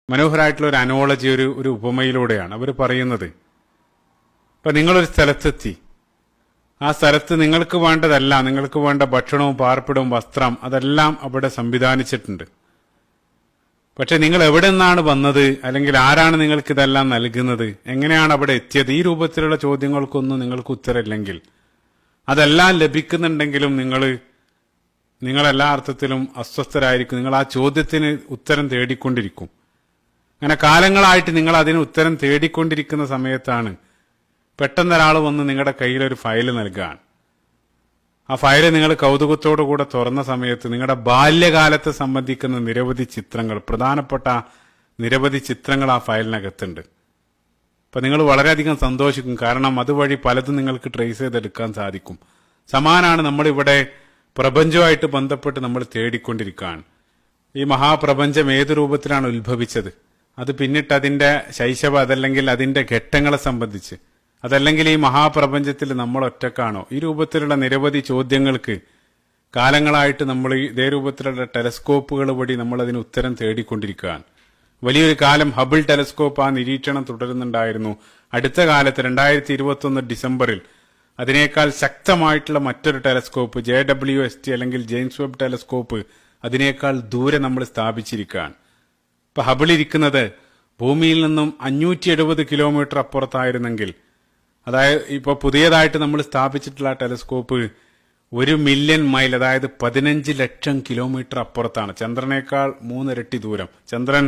മനോഹരമായിട്ടുള്ള ഒരു അനോളജി, ഒരു ഉപമയിലൂടെയാണ് അവർ പറയുന്നത്. ഇപ്പൊ നിങ്ങളൊരു സ്ഥലത്തെത്തി, ആ സ്ഥലത്ത് നിങ്ങൾക്ക് വേണ്ടതല്ല, നിങ്ങൾക്ക് വേണ്ട ഭക്ഷണവും പാർപ്പിടവും വസ്ത്രം അതെല്ലാം അവിടെ സംവിധാനിച്ചിട്ടുണ്ട്. പക്ഷെ നിങ്ങൾ എവിടെ നിന്നാണ് വന്നത്, അല്ലെങ്കിൽ ആരാണ് നിങ്ങൾക്ക് ഇതെല്ലാം നൽകുന്നത്, എങ്ങനെയാണ് അവിടെ എത്തിയത്, ഈ രൂപത്തിലുള്ള ചോദ്യങ്ങൾക്കൊന്നും നിങ്ങൾക്ക് ഉത്തരമില്ലെങ്കിൽ, അതെല്ലാം ലഭിക്കുന്നുണ്ടെങ്കിലും നിങ്ങളെല്ലാ അർത്ഥത്തിലും അസ്വസ്ഥരായിരിക്കും. നിങ്ങൾ ആ ചോദ്യത്തിന് ഉത്തരം തേടിക്കൊണ്ടിരിക്കും. അങ്ങനെ കാലങ്ങളായിട്ട് നിങ്ങൾ അതിന് ഉത്തരം തേടിക്കൊണ്ടിരിക്കുന്ന സമയത്താണ് പെട്ടെന്ന് ഒരാൾ വന്ന് നിങ്ങളുടെ കയ്യിൽ ഒരു ഫയൽ നൽകുകയാണ്. ആ ഫയല് നിങ്ങൾ കൗതുകത്തോടു കൂടെ തുറന്ന സമയത്ത് നിങ്ങളുടെ ബാല്യകാലത്തെ സംബന്ധിക്കുന്ന നിരവധി ചിത്രങ്ങൾ, പ്രധാനപ്പെട്ട നിരവധി ചിത്രങ്ങൾ ആ ഫയലിനകത്തുണ്ട്. അപ്പൊ നിങ്ങൾ വളരെയധികം സന്തോഷിക്കും. കാരണം അതുവഴി പലതും നിങ്ങൾക്ക് ട്രേസ് ചെയ്തെടുക്കാൻ സാധിക്കും. സമാനാണ് നമ്മളിവിടെ പ്രപഞ്ചവുമായിട്ട് ബന്ധപ്പെട്ട് നമ്മൾ തേടിക്കൊണ്ടിരിക്കുകയാണ്. ഈ മഹാപ്രപഞ്ചം ഏത് രൂപത്തിലാണ് ഉത്ഭവിച്ചത്, അത് പിന്നിട്ട് അതിന്റെ ശൈശവ, അതല്ലെങ്കിൽ അതിന്റെ ഘട്ടങ്ങളെ സംബന്ധിച്ച്, അതല്ലെങ്കിൽ ഈ മഹാപ്രപഞ്ചത്തിൽ നമ്മൾ ഒറ്റക്കാണോ, ഈ രൂപത്തിലുള്ള നിരവധി ചോദ്യങ്ങൾക്ക് കാലങ്ങളായിട്ട് നമ്മൾ ഇതേ രൂപത്തിലുള്ള ടെലസ്കോപ്പുകൾ വഴി നമ്മൾ അതിന് ഉത്തരം തേടിക്കൊണ്ടിരിക്കുകയാണ്. വലിയൊരു കാലം ഹബിൾ ടെലസ്കോപ്പ് ആ നിരീക്ഷണം തുടരുന്നുണ്ടായിരുന്നു. അടുത്ത കാലത്ത് 2021 ഡിസംബറിൽ അതിനേക്കാൾ ശക്തമായിട്ടുള്ള മറ്റൊരു ടെലസ്കോപ്പ് JWST അല്ലെങ്കിൽ ജെയിംസ് വെബ് ടെലസ്കോപ്പ് അതിനേക്കാൾ ദൂരെ നമ്മൾ സ്ഥാപിച്ചിരിക്കുകയാണ്. ഇപ്പൊ ഹബിൾ ഇരിക്കുന്നത് ഭൂമിയിൽ നിന്നും 570 കിലോമീറ്റർ അപ്പുറത്തായിരുന്നെങ്കിൽ, അതായത് ഇപ്പൊ പുതിയതായിട്ട് നമ്മൾ സ്ഥാപിച്ചിട്ടുള്ള ടെലസ്കോപ്പ് 1 മില്യൺ മൈൽ, അതായത് 15 ലക്ഷം കിലോമീറ്റർ അപ്പുറത്താണ്. ചന്ദ്രനേക്കാൾ 3 ഇരട്ടി ദൂരം. ചന്ദ്രൻ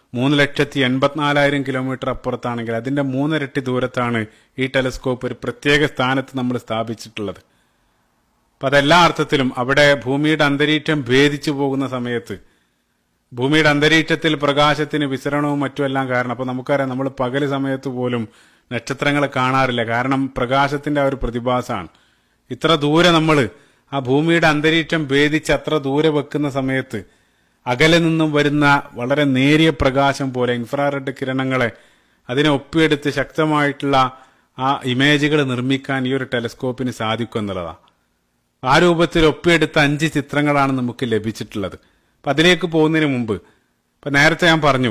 3,84,000 കിലോമീറ്റർ അപ്പുറത്താണെങ്കിൽ അതിന്റെ 3 ഇരട്ടി ദൂരത്താണ് ഈ ടെലസ്കോപ്പ് ഒരു പ്രത്യേക സ്ഥാനത്ത് നമ്മൾ സ്ഥാപിച്ചിട്ടുള്ളത്. അപ്പൊ അതെല്ലാ അർത്ഥത്തിലും അവിടെ ഭൂമിയുടെ അന്തരീക്ഷം ഭേദിച്ചു പോകുന്ന സമയത്ത്, ഭൂമിയുടെ അന്തരീക്ഷത്തിൽ പ്രകാശത്തിന് വിസരണവും മറ്റുമെല്ലാം കാരണം, അപ്പൊ നമുക്കറിയാം നമ്മൾ പകല് സമയത്ത് പോലും നക്ഷത്രങ്ങളെ കാണാറില്ല. കാരണം പ്രകാശത്തിന്റെ ആ ഒരു പ്രതിഭാസമാണ്. ഇത്ര ദൂരെ നമ്മൾ ആ ഭൂമിയുടെ അന്തരീക്ഷം ഭേദിച്ച് അത്ര ദൂരെ വെക്കുന്ന സമയത്ത് അകലെ നിന്നും വരുന്ന വളരെ നേരിയ പ്രകാശം പോലെ ഇൻഫ്രാറെഡ് കിരണങ്ങളെ അതിനെ ഒപ്പിയെടുത്ത് ശക്തമായിട്ടുള്ള ആ ഇമേജുകൾ നിർമ്മിക്കാൻ ഈ ഒരു ടെലസ്കോപ്പിന് സാധിക്കും എന്നുള്ളതാണ്. ആ രൂപത്തിൽ ഒപ്പിയെടുത്ത 5 ചിത്രങ്ങളാണ് നമുക്ക് ലഭിച്ചിട്ടുള്ളത്. അപ്പൊ അതിലേക്ക് പോകുന്നതിന് മുമ്പ്, ഇപ്പൊ നേരത്തെ ഞാൻ പറഞ്ഞു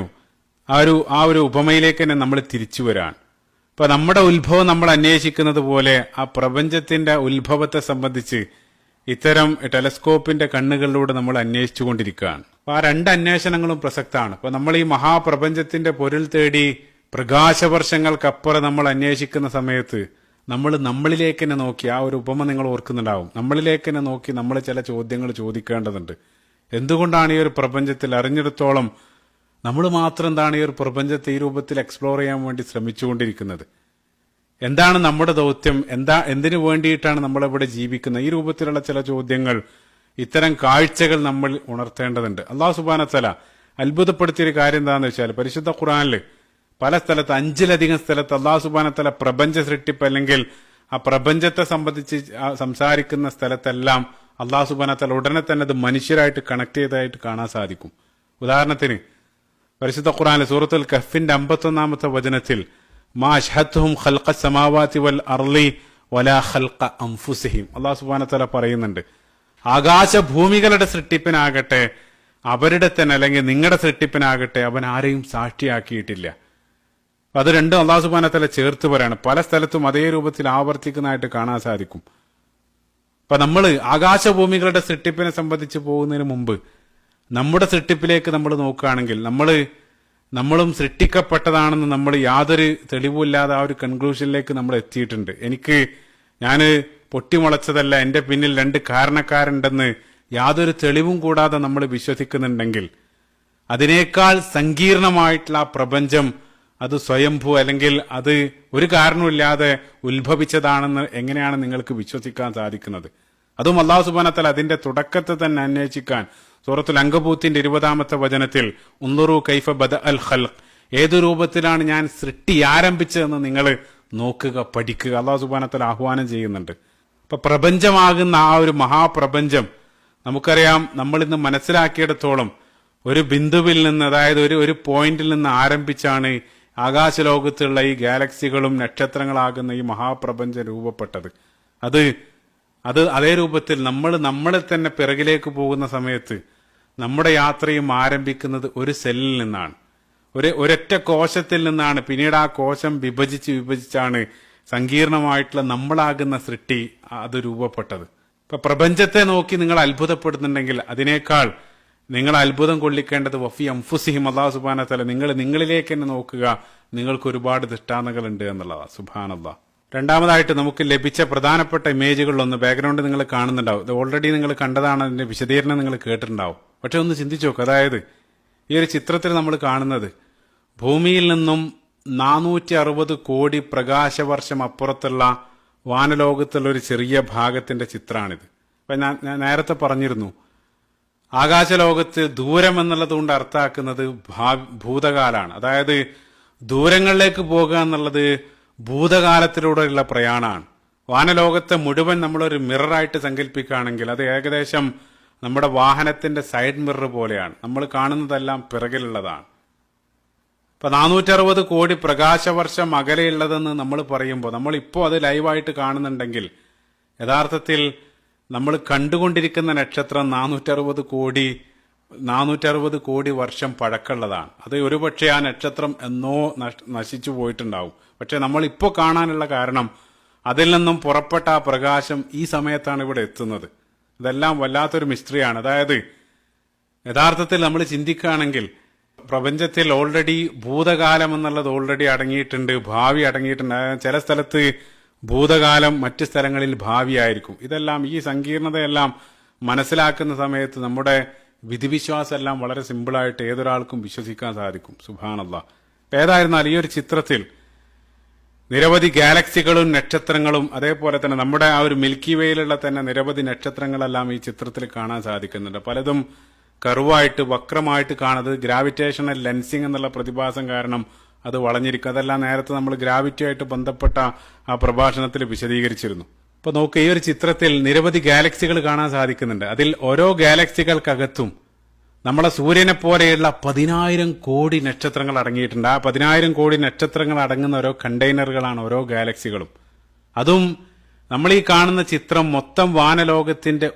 ആ ഒരു ഉപമയിലേക്ക് തന്നെ നമ്മൾ തിരിച്ചു വരാണ്. ഇപ്പൊ നമ്മുടെ ഉത്ഭവം നമ്മൾ അന്വേഷിക്കുന്നത് പോലെ ആ പ്രപഞ്ചത്തിന്റെ ഉത്ഭവത്തെ സംബന്ധിച്ച് ഇത്തരം ടെലസ്കോപ്പിന്റെ കണ്ണുകളിലൂടെ നമ്മൾ അന്വേഷിച്ചുകൊണ്ടിരിക്കുകയാണ്. അപ്പൊ ആ 2 അന്വേഷണങ്ങളും പ്രസക്തമാണ്. അപ്പൊ നമ്മൾ ഈ മഹാപ്രപഞ്ചത്തിന്റെ പൊരുൾ തേടി പ്രകാശവർഷങ്ങൾക്കപ്പുറം നമ്മൾ അന്വേഷിക്കുന്ന സമയത്ത് നമ്മൾ നമ്മളിലേക്ക് തന്നെ നോക്കി, ആ ഒരു ഉപമ നിങ്ങൾ ഓർക്കുന്നുണ്ടാവും, നമ്മളിലേക്ക് തന്നെ നോക്കി നമ്മൾ ചില ചോദ്യങ്ങൾ ചോദിക്കേണ്ടതുണ്ട്. എന്തുകൊണ്ടാണ് ഈ ഒരു പ്രപഞ്ചത്തിൽ അറിഞ്ഞിടത്തോളം നമ്മൾ മാത്രം എന്താണ് ഈ ഒരു പ്രപഞ്ചത്തെ ഈ രൂപത്തിൽ എക്സ്പ്ലോർ ചെയ്യാൻ വേണ്ടി ശ്രമിച്ചുകൊണ്ടിരിക്കുന്നത്? എന്താണ് നമ്മുടെ ദൗത്യം? എന്തിനു വേണ്ടിയിട്ടാണ് നമ്മളിവിടെ ജീവിക്കുന്നത്? ഈ രൂപത്തിലുള്ള ചില ചോദ്യങ്ങൾ, ഇത്തരം കാഴ്ചകൾ നമ്മൾ ഉണർത്തേണ്ടതുണ്ട്. അല്ലാഹു സുബ്ഹാനഹു വ തആല അത്ഭുതപ്പെടുത്തിയൊരു കാര്യം എന്താണെന്ന് വെച്ചാൽ, പരിശുദ്ധ ഖുർആനിൽ പല സ്ഥലത്ത് 5ലധികം സ്ഥലത്ത് അല്ലാഹു സുബ്ഹാനഹു വ തആല പ്രപഞ്ച സൃഷ്ടിപ്പ് അല്ലെങ്കിൽ ആ പ്രപഞ്ചത്തെ സംബന്ധിച്ച് സംസാരിക്കുന്ന സ്ഥലത്തെല്ലാം അല്ലാഹു സുബ്ഹാനഹു വ തആല ഉടനെ തന്നെ അത് മനുഷ്യരായിട്ട് കണക്ട് ചെയ്തതായിട്ട് കാണാൻ സാധിക്കും. ഉദാഹരണത്തിന് പരിശുദ്ധ ഖുർആനിലെ സൂറത്തുൽ കഹ്ഫിന്റെ 51-ാമത്തെ വചനത്തിൽ മാ അശ്ഹദ്തുഹും ഖൽഖ സമാവാതി വൽ അർളി വലാ ഖൽഖ അൻഫുസിഹിം, അല്ലാഹു സുബ്ഹാനഹു വ തആല പറയുന്നുണ്ട്, ആകാശഭൂമികളുടെ സൃഷ്ടിപ്പിനാകട്ടെ, അവരുടെ തന്നെ അല്ലെങ്കിൽ നിങ്ങളുടെ സൃഷ്ടിപ്പിനാകട്ടെ അവൻ ആരെയും സാക്ഷിയാക്കിയിട്ടില്ല. അത് രണ്ടും അല്ലാഹു സുബ്ഹാനഹു വ തആല ചേർത്ത് പറയാണ്. പല സ്ഥലത്തും അതേ രൂപത്തിൽ ആവർത്തിക്കുന്നതായിട്ട് കാണാൻ സാധിക്കും. അപ്പൊ നമ്മൾ ആകാശഭൂമികളുടെ സൃഷ്ടിപ്പിനെ സംബന്ധിച്ച് പോകുന്നതിന് മുമ്പ് നമ്മുടെ സൃഷ്ടിപ്പിലേക്ക് നമ്മൾ നോക്കുകയാണെങ്കിൽ നമ്മളും സൃഷ്ടിക്കപ്പെട്ടതാണെന്ന് നമ്മൾ യാതൊരു തെളിവുമില്ലാതെ ആ ഒരു കൺക്ലൂഷനിലേക്ക് നമ്മൾ എത്തിയിട്ടുണ്ട്. ഞാന് പൊട്ടിമുളച്ചതല്ല, എന്റെ പിന്നിൽ 2 കാരണക്കാരുണ്ടെന്ന് യാതൊരു തെളിവും കൂടാതെ നമ്മൾ വിശ്വസിക്കുന്നുണ്ടെങ്കിൽ, അതിനേക്കാൾ സങ്കീർണമായിട്ടുള്ള ആ പ്രപഞ്ചം അത് സ്വയംഭൂ അല്ലെങ്കിൽ അത് ഒരു കാരണമില്ലാതെ ഉത്ഭവിച്ചതാണെന്ന് എങ്ങനെയാണ് നിങ്ങൾക്ക് വിശ്വസിക്കാൻ സാധിക്കുന്നത്? അതും അല്ലാഹു സുബ്ഹാനഹു വ തആല അതിന്റെ തുടക്കത്തെ തന്നെ അന്വേഷിക്കാൻ സൂറത്തുൽ അങ്കബൂത്തിന്റെ 20-ാമത്തെ വചനത്തിൽ ഉൻദുറു കൈഫ ബദഅൽ ഖൽഖ്, ഏതു രൂപത്തിലാണ് ഞാൻ സൃഷ്ടി ആരംഭിച്ചതെന്ന് നിങ്ങൾ നോക്കുക, പഠിക്കുക, അല്ലാഹു സുബ്ഹാനഹു വ തആല ആഹ്വാനം ചെയ്യുന്നുണ്ട്. അപ്പൊ പ്രപഞ്ചമാകുന്ന ആ ഒരു മഹാപ്രപഞ്ചം നമുക്കറിയാം, നമ്മൾ ഇന്ന് മനസ്സിലാക്കിയിടത്തോളം ഒരു ബിന്ദുവിൽ നിന്ന്, അതായത് ഒരു പോയിന്റിൽ നിന്ന് ആരംഭിച്ചാണ് ആകാശലോകത്തുള്ള ഈ ഗാലക്സികളും നക്ഷത്രങ്ങളാകുന്ന ഈ മഹാപ്രപഞ്ചം രൂപപ്പെട്ടത്. അത് അതേ രൂപത്തിൽ നമ്മളെ തന്നെ പിറകിലേക്ക് പോകുന്ന സമയത്ത് നമ്മുടെ യാത്രയും ആരംഭിക്കുന്നത് ഒരു സെല്ലിൽ നിന്നാണ്. ഒരൊറ്റ കോശത്തിൽ നിന്നാണ്, പിന്നീട് ആ കോശം വിഭജിച്ചാണ് സങ്കീർണമായിട്ടുള്ള നമ്മളാകുന്ന സൃഷ്ടി അത് രൂപപ്പെട്ടത്. ഇപ്പൊ പ്രപഞ്ചത്തെ നോക്കി നിങ്ങൾ അത്ഭുതപ്പെടുന്നുണ്ടെങ്കിൽ അതിനേക്കാൾ നിങ്ങൾ അത്ഭുതം കൊള്ളിക്കേണ്ടത് വഫി അംഫുസിഹിം, അല്ലാഹു സുബ്ഹാനഹു വ തആല നിങ്ങളിലേക്ക് തന്നെ നോക്കുക, നിങ്ങൾക്ക് ഒരുപാട് ദൃഷ്ടാന്തങ്ങൾ ഉണ്ട് എന്നുള്ളതാണ്. സുബ്ഹാനല്ലാഹ്. രണ്ടാമതായിട്ട് നമുക്ക് ലഭിച്ച പ്രധാനപ്പെട്ട ഇമേജുകളിലൊന്ന്, ബാക്ക്ഗ്രൗണ്ട് നിങ്ങൾ കാണുന്നുണ്ടാവും, ഇത് ഓൾറെഡി നിങ്ങൾ കണ്ടതാണ്, അതിന്റെ വിശദീകരണം നിങ്ങൾ കേട്ടിട്ടുണ്ടാവും. പക്ഷെ ഒന്ന് ചിന്തിച്ചു നോക്കുക, അതായത് ഈ ഒരു ചിത്രത്തിൽ നമ്മൾ കാണുന്നത് ഭൂമിയിൽ നിന്നും 460 കോടി പ്രകാശവർഷം അപ്പുറത്തുള്ള വാനലോകത്തുള്ള ഒരു ചെറിയ ഭാഗത്തിന്റെ ചിത്രമാണിത്. അപ്പൊ ഞാൻ നേരത്തെ പറഞ്ഞിരുന്നു, ആകാശലോകത്ത് ദൂരം എന്നുള്ളതുകൊണ്ട് അർത്ഥാക്കുന്നത് ഭൂതകാലാണ്. അതായത് ദൂരങ്ങളിലേക്ക് പോകുക എന്നുള്ളത് ഭൂതകാലത്തിലൂടെയുള്ള പ്രയാണമാണ്. വാനലോകത്തെ മുഴുവൻ നമ്മളൊരു മിററായിട്ട് സങ്കല്പിക്കുകയാണെങ്കിൽ അത് ഏകദേശം നമ്മുടെ വാഹനത്തിന്റെ സൈഡ് മിറർ പോലെയാണ്. നമ്മൾ കാണുന്നതെല്ലാം പിറകിലുള്ളതാണ്. ഇപ്പൊ 460 കോടി പ്രകാശവർഷം അകലെയുള്ളതെന്ന് നമ്മൾ പറയുമ്പോൾ, നമ്മളിപ്പോൾ അത് ലൈവായിട്ട് കാണുന്നുണ്ടെങ്കിൽ യഥാർത്ഥത്തിൽ നമ്മൾ കണ്ടുകൊണ്ടിരിക്കുന്ന നക്ഷത്രം 460 കോടി വർഷം പഴക്കമുള്ളതാണ്. അത് ഒരുപക്ഷെ ആ നക്ഷത്രം എന്നോ നശിച്ചു പോയിട്ടുണ്ടാവും. പക്ഷെ നമ്മൾ ഇപ്പോൾ കാണാനുള്ള കാരണം അതിൽ നിന്നും പുറപ്പെട്ട ആ പ്രകാശം ഈ സമയത്താണ് ഇവിടെ എത്തുന്നത്. ഇതെല്ലാം വല്ലാത്തൊരു മിസ്റ്ററിയാണ്. അതായത് യഥാർത്ഥത്തിൽ നമ്മൾ ചിന്തിക്കുകയാണെങ്കിൽ പ്രപഞ്ചത്തിൽ ഓൾറെഡി ഭൂതകാലം എന്നുള്ളത് ഓൾറെഡി അടങ്ങിയിട്ടുണ്ട്, ഭാവി അടങ്ങിയിട്ടുണ്ട്. ചില സ്ഥലത്ത് ഭൂതകാലം, മറ്റ് സ്ഥലങ്ങളിൽ ഭാവിയായിരിക്കും. ഇതെല്ലാം, ഈ സങ്കീർണതയെല്ലാം മനസ്സിലാക്കുന്ന സമയത്ത് നമ്മുടെ വിധിവിശ്വാസം എല്ലാം വളരെ സിമ്പിളായിട്ട് ഏതൊരാൾക്കും വിശ്വസിക്കാൻ സാധിക്കും. സുബ്ഹാനല്ലാഹ്. ഏതായിരുന്നാലും ഈ ഒരു ചിത്രത്തിൽ നിരവധി ഗാലക്സികളും നക്ഷത്രങ്ങളും അതേപോലെ തന്നെ നമ്മുടെ ആ ഒരു മിൽക്കി വേയിലുള്ള തന്നെ നിരവധി നക്ഷത്രങ്ങളെല്ലാം ഈ ചിത്രത്തിൽ കാണാൻ സാധിക്കുന്നുണ്ട്. പലതും കർവായിട്ട് വക്രമായിട്ട് കാണുന്നത് ഗ്രാവിറ്റേഷണൽ ലെൻസിങ് എന്നുള്ള പ്രതിഭാസം കാരണം അത് വളഞ്ഞിരിക്കും. അതെല്ലാം നേരത്തെ നമ്മൾ ഗ്രാവിറ്റിയായിട്ട് ബന്ധപ്പെട്ട ആ പ്രഭാഷണത്തിൽ വിശദീകരിച്ചിരുന്നു. ഇപ്പൊ നോക്കുക, ഈ ഒരു ചിത്രത്തിൽ നിരവധി ഗാലക്സികൾ കാണാൻ സാധിക്കുന്നുണ്ട്. അതിൽ ഓരോ ഗാലക്സികൾക്കകത്തും നമ്മളെ സൂര്യനെ പോലെയുള്ള 10,000 കോടി നക്ഷത്രങ്ങൾ അടങ്ങിയിട്ടുണ്ട്. ആ 10,000 കോടി നക്ഷത്രങ്ങൾ അടങ്ങുന്ന ഓരോ കണ്ടെയ്നറുകളാണ് ഓരോ ഗാലക്സികളും. അതും നമ്മൾ ഈ കാണുന്ന ചിത്രം മൊത്തം വാനലോകത്തിന്റെ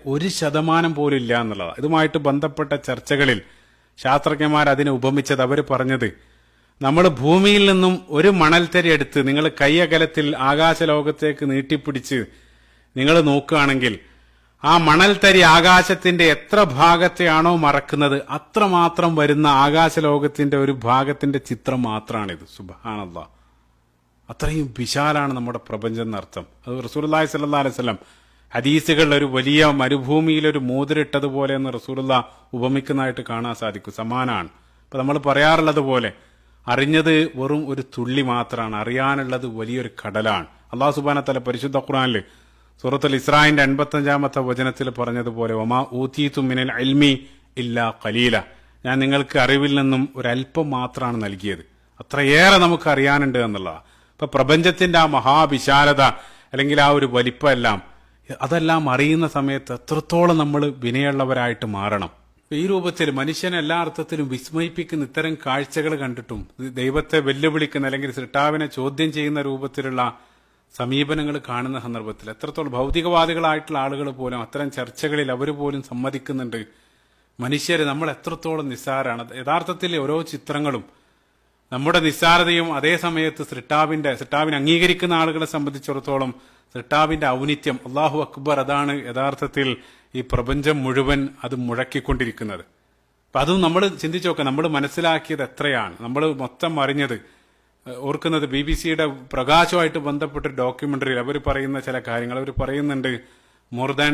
1% പോലും ഇല്ല എന്നുള്ളതാണ്. ഇതുമായിട്ട് ബന്ധപ്പെട്ട ചർച്ചകളിൽ ശാസ്ത്രജ്ഞന്മാർ അതിനെ ഉപമിച്ചത്, അവർ പറഞ്ഞത്, നമ്മൾ ഭൂമിയിൽ നിന്നും ഒരു മണൽത്തരി എടുത്ത് നിങ്ങൾ കൈയകലത്തിൽ ആകാശലോകത്തേക്ക് നീട്ടിപ്പിടിച്ച് നിങ്ങൾ നോക്കുകയാണെങ്കിൽ ആ മണൽത്തരി ആകാശത്തിന്റെ എത്ര ഭാഗത്തെയാണോ മറക്കുന്നത് അത്രമാത്രം വരുന്ന ആകാശലോകത്തിന്റെ ഒരു ഭാഗത്തിന്റെ ചിത്രം മാത്രമാണിത്. സുബ്ഹാനല്ലാഹ്. അത്രയും വിശാലാണ് നമ്മുടെ പ്രപഞ്ചം എന്നർത്ഥം. അത് റസൂലുള്ളാഹി സ്വല്ലല്ലാഹു അലൈഹി വസല്ലം ഹദീസുകളിൽ ഒരു വലിയ മരുഭൂമിയിൽ ഒരു മോതിരിട്ടതുപോലെ എന്ന് റസൂലുള്ളാഹ് ഉപമിക്കുന്നതായിട്ട് കാണാൻ സാധിക്കും. സമാനാണ്. ഇപ്പൊ നമ്മൾ പറയാറുള്ളത് പോലെ അറിഞ്ഞത് വെറും ഒരു തുള്ളി മാത്രമാണ്, അറിയാനുള്ളത് വലിയൊരു കടലാണ്. അല്ലാഹു സുബ്ഹാനഹു വ തആല പരിശുദ്ധ ഖുർആനിൽ സൂറത്തുൽ ഇസ്രായിന്റെ 85-ാമത്തെ വചനത്തിൽ പറഞ്ഞതുപോലെ, വമാ ഊതീതു മിനൽ ഇൽമി ഇല്ലാ ഖലീല, ഞാൻ നിങ്ങൾക്ക് അറിവിൽ നിന്നും ഒരല്പം മാത്രമാണ് നൽകിയത്. അത്രയേറെ നമുക്ക് അറിയാനുണ്ട് എന്നുള്ളതാണ്. ഇപ്പൊ പ്രപഞ്ചത്തിന്റെ ആ മഹാവിശാലത അല്ലെങ്കിൽ ആ ഒരു വലിപ്പമെല്ലാം, അതെല്ലാം അറിയുന്ന സമയത്ത് എത്രത്തോളം നമ്മൾ വിനയുള്ളവരായിട്ട് മാറണം. ഈ രൂപത്തിൽ മനുഷ്യനെ എല്ലാ അർത്ഥത്തിലും വിസ്മയിപ്പിക്കുന്ന ഇത്തരം കാഴ്ചകൾ കണ്ടിട്ടും ദൈവത്തെ വെല്ലുവിളിക്കുന്ന അല്ലെങ്കിൽ സൃഷ്ടാവിനെ ചോദ്യം ചെയ്യുന്ന രൂപത്തിലുള്ള സമീപനങ്ങൾ കാണുന്ന സന്ദർഭത്തിൽ എത്രത്തോളം ഭൗതികവാദികളായിട്ടുള്ള ആളുകൾ പോലും അത്തരം ചർച്ചകളിൽ അവർ പോലും സമ്മതിക്കുന്നുണ്ട്, മനുഷ്യര് നമ്മൾ എത്രത്തോളം നിസ്സാരാണ്. യഥാർത്ഥത്തിൽ ഓരോ ചിത്രങ്ങളും നമ്മുടെ നിസ്സാരതയും അതേ സമയത്ത് സൃഷ്ടാവിനെ അംഗീകരിക്കുന്ന ആളുകളെ സംബന്ധിച്ചിടത്തോളം സൃഷ്ടാവിന്റെ ഔന്നിത്യം, അല്ലാഹു അക്ബർ, അതാണ് യഥാർത്ഥത്തിൽ ഈ പ്രപഞ്ചം മുഴുവൻ അത് മുഴക്കിക്കൊണ്ടിരിക്കുന്നത്. അപ്പൊ അതും നമ്മൾ ചിന്തിച്ചു നോക്കാം, നമ്മൾ മനസ്സിലാക്കിയത് എത്രയാണ്, നമ്മൾ മൊത്തം അറിഞ്ഞത്. ഓർക്കുന്നത് BBC-യുടെ പ്രകാശവുമായിട്ട് ബന്ധപ്പെട്ട ഡോക്യുമെന്ററിയിൽ അവർ പറയുന്ന ചില കാര്യങ്ങൾ. അവർ പറയുന്നുണ്ട്, more than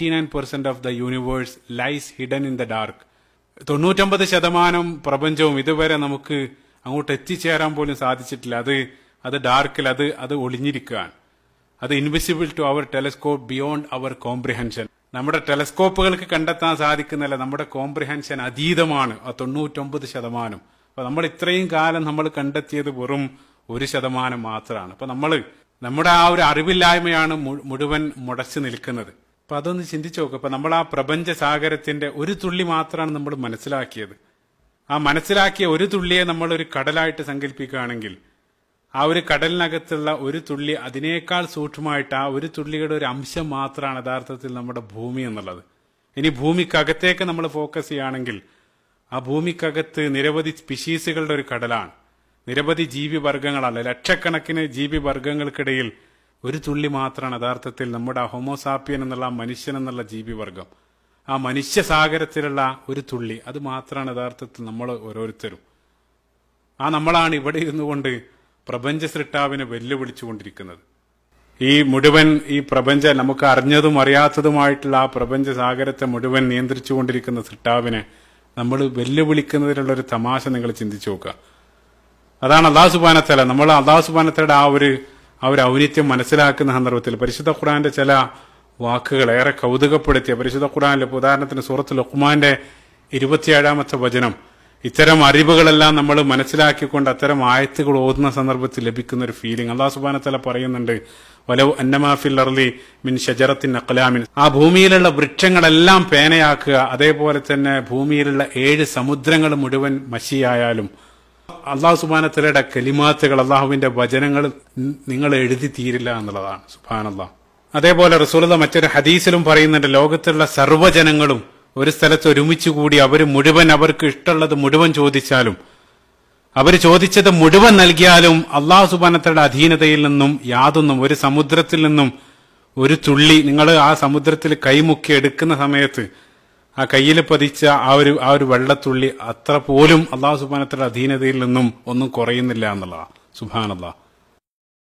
99% of the universe lies hidden in the dark. 99% പ്രപഞ്ചവും ഇതുവരെ നമുക്ക് അങ്ങോട്ട് എത്തിച്ചേരാൻ പോലും സാധിച്ചിട്ടില്ല. അത് ഡാർക്കിൽ അത് ഒളിഞ്ഞിരിക്കുകയാണ്. അത് invisible to our telescope, beyond our comprehension. നമ്മുടെ ടെലസ്കോപ്പുകൾക്ക് കണ്ടെത്താൻ സാധിക്കുന്നില്ല, നമ്മുടെ കോംപ്രിഹെൻഷൻ അതീതമാണ് ആ 99%. അപ്പൊ നമ്മൾ ഇത്രയും കാലം നമ്മൾ കണ്ടെത്തിയത് വെറും 1% മാത്രമാണ്. അപ്പൊ നമ്മുടെ ആ ഒരു അറിവില്ലായ്മയാണ് മുഴുവൻ മുടച്ചു നിൽക്കുന്നത്. അപ്പൊ അതൊന്ന് ചിന്തിച്ചു നോക്കുക. അപ്പൊ നമ്മൾ ആ പ്രപഞ്ച സാഗരത്തിന്റെ ഒരു തുള്ളി മാത്രമാണ് നമ്മൾ മനസ്സിലാക്കിയത്. ആ മനസ്സിലാക്കിയ ഒരു തുള്ളിയെ നമ്മൾ ഒരു കടലായിട്ട് സങ്കല്പിക്കുകയാണെങ്കിൽ ആ ഒരു കടലിനകത്തുള്ള ഒരു തുള്ളി അതിനേക്കാൾ സൂക്ഷ്മമായിട്ട് ആ ഒരു തുള്ളിയുടെ ഒരു അംശം മാത്രമാണ് യഥാർത്ഥത്തിൽ നമ്മുടെ ഭൂമി എന്നുള്ളത്. ഇനി ഭൂമിക്കകത്തേക്ക് നമ്മൾ ഫോക്കസ് ചെയ്യുകയാണെങ്കിൽ ആ ഭൂമിക്കകത്ത് നിരവധി സ്പീഷീസുകളുടെ ഒരു കടലാണ്. നിരവധി ജീവിവർഗങ്ങളല്ല, ലക്ഷക്കണക്കിന് ജീവിവർഗങ്ങൾക്കിടയിൽ ഒരു തുള്ളി മാത്രമാണ് യഥാർത്ഥത്തിൽ നമ്മുടെ ഹോമോസാപ്പിയൻ എന്നുള്ള മനുഷ്യൻ എന്നുള്ള ജീവിവർഗം. ആ മനുഷ്യസാഗരത്തിലുള്ള ഒരു തുള്ളി, അത് മാത്രമാണ് യഥാർത്ഥത്തിൽ നമ്മൾ ഓരോരുത്തരും. ആ നമ്മളാണ് ഇവിടെ ഇരുന്നു കൊണ്ട് പ്രപഞ്ച സൃഷ്ടാവിനെ വെല്ലുവിളിച്ചുകൊണ്ടിരിക്കുന്നത്. ഈ പ്രപഞ്ച നമുക്ക് അറിഞ്ഞതും അറിയാത്തതുമായിട്ടുള്ള ആ പ്രപഞ്ച സാഗരത്തെ മുഴുവൻ നിയന്ത്രിച്ചുകൊണ്ടിരിക്കുന്ന സൃഷ്ടാവിനെ നമ്മൾ വെല്ലുവിളിക്കുന്നതിലുള്ള ഒരു തമാശ നിങ്ങൾ ചിന്തിച്ചു നോക്കുക. അതാണ് അല്ലാഹു സുബ്ഹാനഹു വതആല. നമ്മൾ അല്ലാഹു സുബ്ഹാനഹു വതആലയുടെ ആ ഒരു ഔന്നിത്യം മനസ്സിലാക്കുന്ന സന്ദർഭത്തിൽ പരിശുദ്ധ ഖുർആന്റെ ചില വാക്കുകൾ ഏറെ കൗതുകപ്പെടുത്തിയ പരിശുദ്ധ ഖുർആനിലെ ഉദാഹരണത്തിന് സൂറത്തുൽ ലുഖ്മാന്റെ 27-ാമത്തെ വചനം, ഇത്തരം അറിവുകളെല്ലാം നമ്മൾ മനസ്സിലാക്കിക്കൊണ്ട് അത്തരം ആയത്തുകൾ ഓതുന്ന സന്ദർഭത്തിൽ ലഭിക്കുന്ന ഒരു ഫീലിംഗ് അല്ലാഹു സുബ്ഹാനഹു വതആല പറയുന്നുണ്ട്, വലൗ അന്നമാ ഫിൽ അർളി മിൻ ഷജറത്തിൻ അഖ്ലാമിൻ. ആ ഭൂമിയിലുള്ള വൃക്ഷങ്ങളെല്ലാം പേനയാക്കുക, അതേപോലെ തന്നെ ഭൂമിയിലുള്ള 7 സമുദ്രങ്ങൾ മുഴുവൻ മഷിയായാലും അള്ളാഹു സുബ്ഹാനഹു വതആലയുടെ കലിമാത്തുകൾ, അള്ളാഹുവിന്റെ വചനങ്ങൾ നിങ്ങൾ എഴുതി തീരില്ല എന്നുള്ളതാണ്. സുബ്ഹാനല്ലാഹ്. അതേപോലെ റസൂലുള്ളാഹി മറ്റൊരു ഹദീസിലും പറയുന്നുണ്ട്, ലോകത്തുള്ള സർവ്വജനങ്ങളും ഒരു സ്ഥലത്ത് ഒരുമിച്ച് കൂടി അവർ മുഴുവൻ അവർക്ക് ഇഷ്ടമുള്ളത് മുഴുവൻ ചോദിച്ചാലും, അവർ ചോദിച്ചത് മുഴുവൻ നൽകിയാലും അള്ളാഹു സുബ്ഹാനഹു വതആലയുടെ അധീനതയിൽ നിന്നും യാതൊന്നും, ഒരു സമുദ്രത്തിൽ നിന്നും ഒരു തുള്ളി നിങ്ങൾ ആ സമുദ്രത്തിൽ കൈമുക്കി എടുക്കുന്ന സമയത്ത് ആ കയ്യിൽ പതിച്ച ആ ഒരു വെള്ളത്തുള്ളി അത്ര പോലും അള്ളാഹു സുബ്ഹാനഹു വതആലയുടെ അധീനതയിൽ നിന്നും ഒന്നും കുറയുന്നില്ല എന്നുള്ളതാണ്. സുബ്ഹാനല്ലാഹ്.